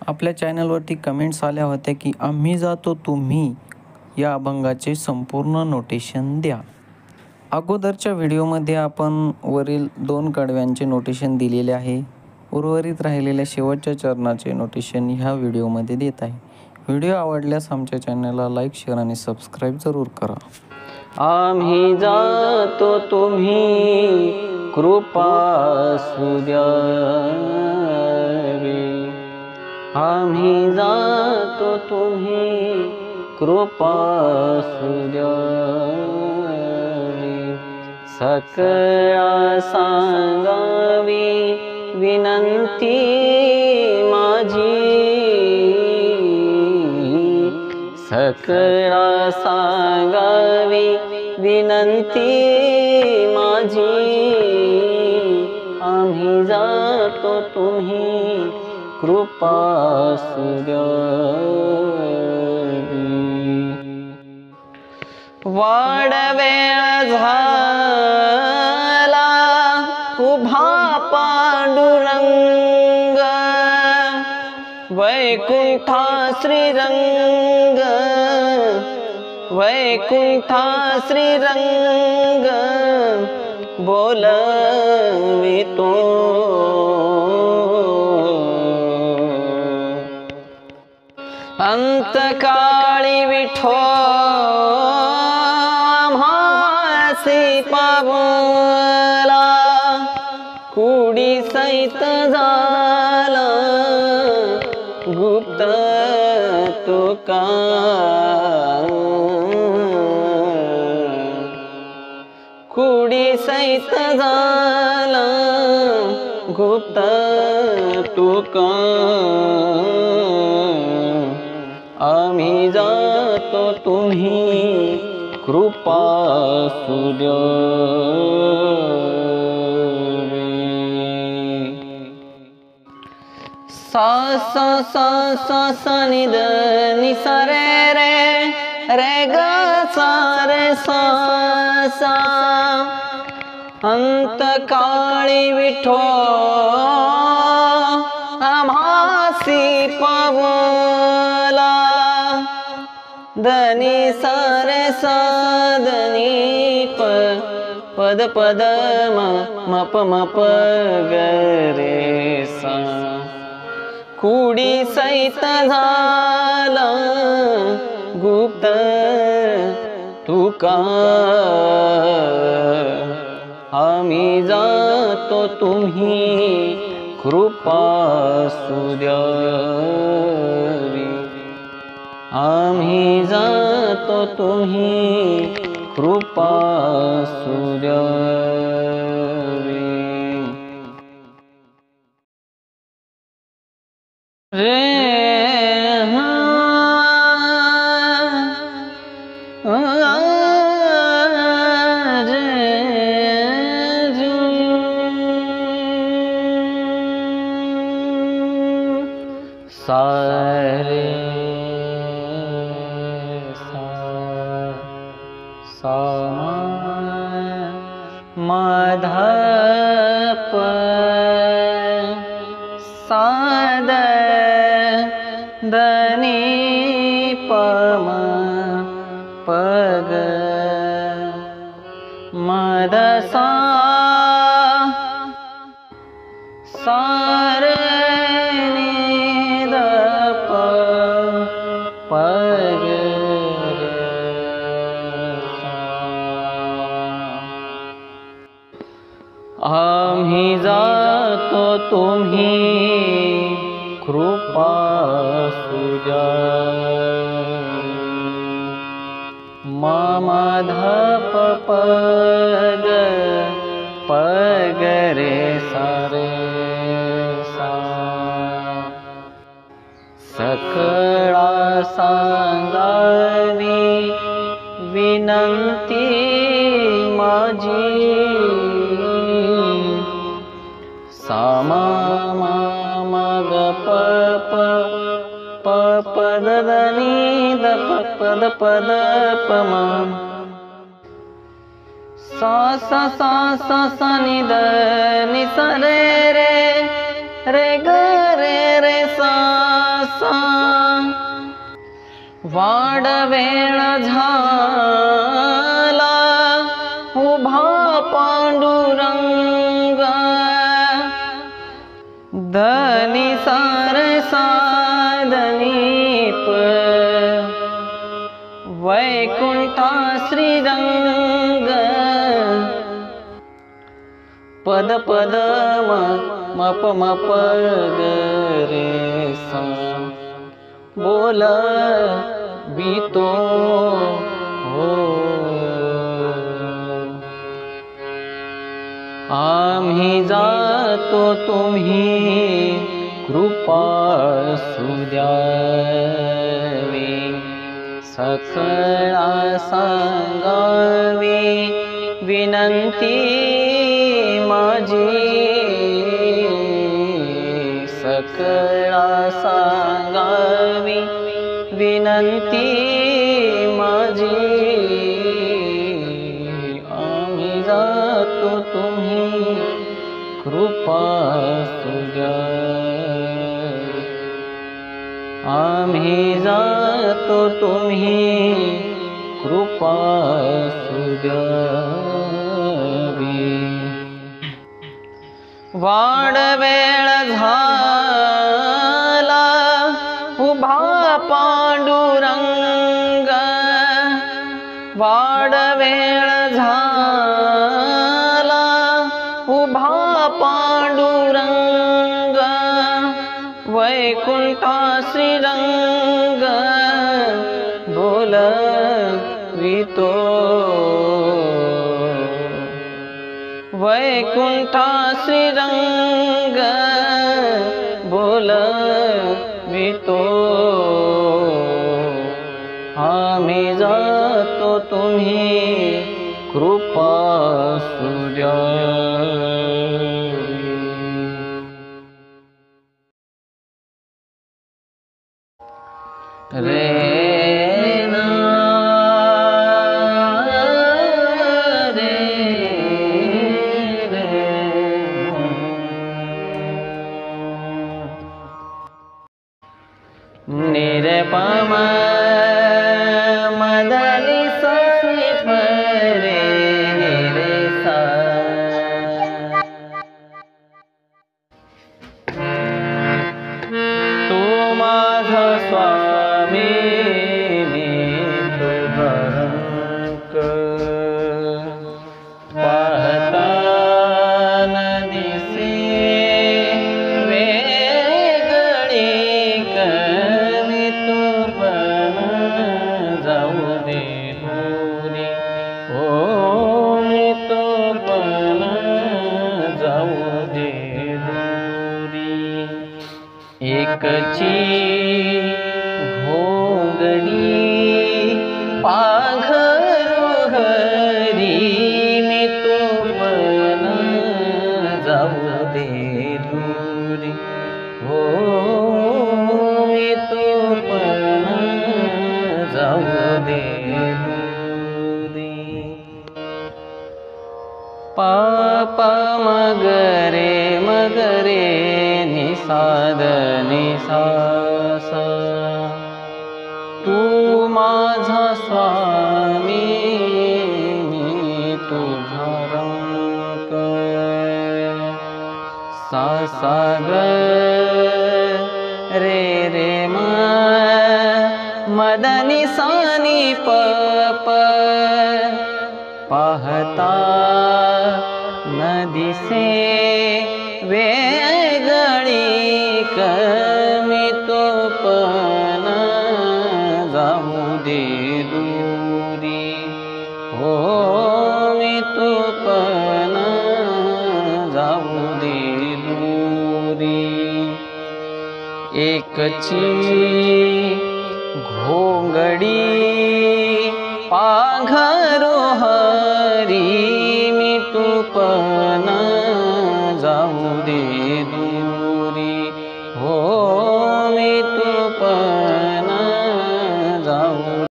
आपल्या चॅनलवरती कमेंट्स आल्या होत्या की आम्ही जातो तुम्ही या अभंगाचे संपूर्ण नोटेशन द्या। अगोदरच्या व्हिडिओमध्ये आपण वरील 2 कडव्यांचे नोटेशन दिलेले आहे। उर्वरित राहिलेल्या शेवटच्या चरणाचे नोटेशन ह्या व्हिडिओमध्ये देत आहे। व्हिडिओ आवडल्यास आमच्या चॅनलला लाईक, शेअर आणि सबस्क्राईब जरूर करा। आम्ही जातो तुम्ही कृपा असू द्यावी, आम्ही जातो तुम्ही कृपा असू द्यावी, सकळा सांगावी विनंती माझी, सकळा सांगावी विनंती माझी, आम्ही जातो तुम्ही कृपा असू द्यावी। वाडवेळ झाला उभा पांडुरंग, वैकुंठा श्रीरंग, वैकुंठा श्रीरंग बोलवितो, अंतकाळी विठो आम्हासी पावला, कुडी सहित झाला गुप्त तुका, कुडी सहित झाला गुप्त तुका, आम्ही जातो तुम्ही कृपा असू द्यावी। सा सा सा सा सा नि द नि सा रे रे रे ग सा रे सा सा, अंतकाळी विठो आम्हासी पावला, धनी सारे साधनी पद पद मप मप गरे सा, कुडी सहित झाला गुप्त तुका, आम्ही जातो तुम्ही कृपा असू द्यावी, आम्ही जातो तुम्ही कृपा असू द्यावी। रे सारे सा मधप साद धनी पम पग मद सा सारे आम्ही जातो तुम्ही कृपा असू द्यावी, मम धप पग पग रे सारे सा, सकळा सांगावी विनंती माझी, सामा मग प प प पद नी द पद पद पम, सा सा सा सा सा नि द नि सा रे रे रे ग रे रे सा वाडवेळ झाला उभा पांडुरंग धनी सारसा धनीप वैकुंठा श्रीरंग पद पद मप मप रे सा बोल बीतो हो आम्ही जातो तुम्ही कृपा सुद्यावी सकळा सांगावी विनंती माझी सकळा सांगावी विनंती माझी आम्ही जातो तुम्ही कृपा सुद्यावी आम्ही जातो तुम्ही कृपा सुद्यावी वाडवेळ झाला उभा पांडुरंग वाडवेळ झाला उभा पांडुरंग वैकुंठा श्रीरंग बोलवितो वैकुंठा श्रीरंग बोलवितो आम्ही जातो तुम्ही कृपा सुद्यावी रे ना निरपम मदनी सनी परे निरसा तू माझा स्वामी मी तुझा रंग पाहता न दिसे वेगळी एकची घोंगडी पाघरू हरी मी तो पण जाऊ दे दूरी हो मी तो पण जाऊ दे दूरी पापा मगरे मगरे निसाद निसासा तू माझा स्वामी मी तुझा रंग सा सा ग रे रे म मदनी सानी प प पाहता न दिसे वेगळी कमी तो पण जाऊ दे दूरी हो मी तो पण जाऊ दे दूरी एकची घोंगडी पाघरो हरी मी तू